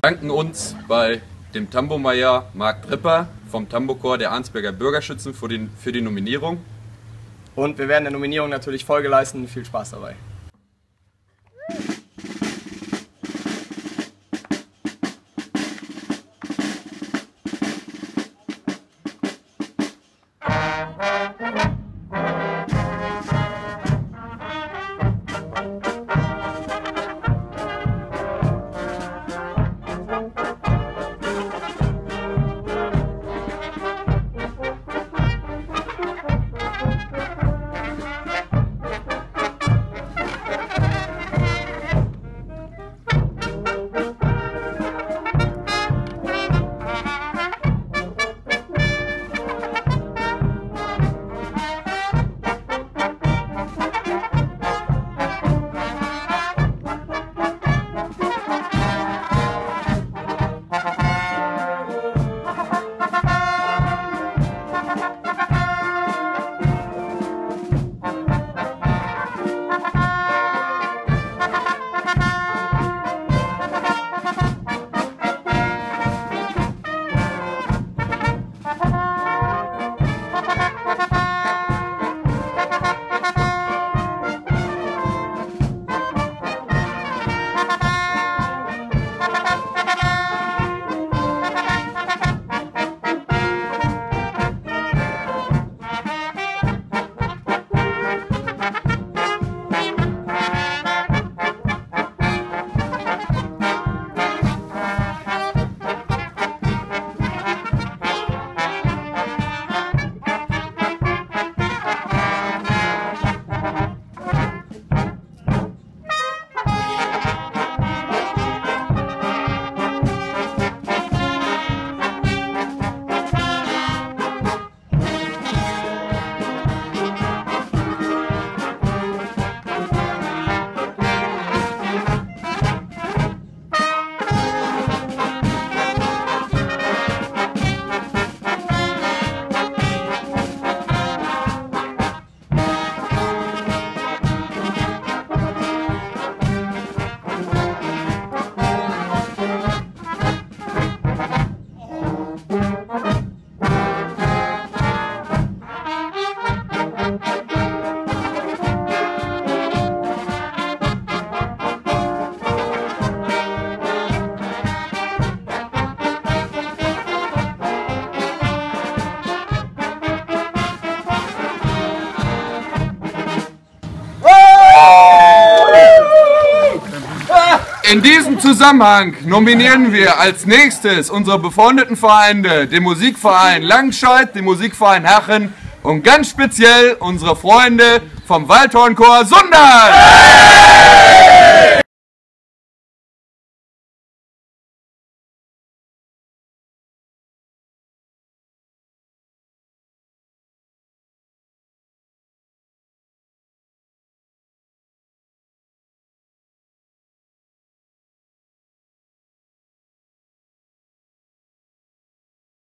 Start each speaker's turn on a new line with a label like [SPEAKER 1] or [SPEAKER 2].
[SPEAKER 1] Danken uns bei dem Tambomeier Marc Dripper vom Tambochor der Arnsberger Bürgerschützen für die Nominierung.
[SPEAKER 2] Und wir werden der Nominierung natürlich Folge leisten. Viel Spaß dabei.
[SPEAKER 1] In diesem Zusammenhang nominieren wir als nächstes unsere befreundeten Vereine, den Musikverein Langenscheid, den Musikverein Hachen und ganz speziell unsere Freunde vom Waldhornchor Sundern!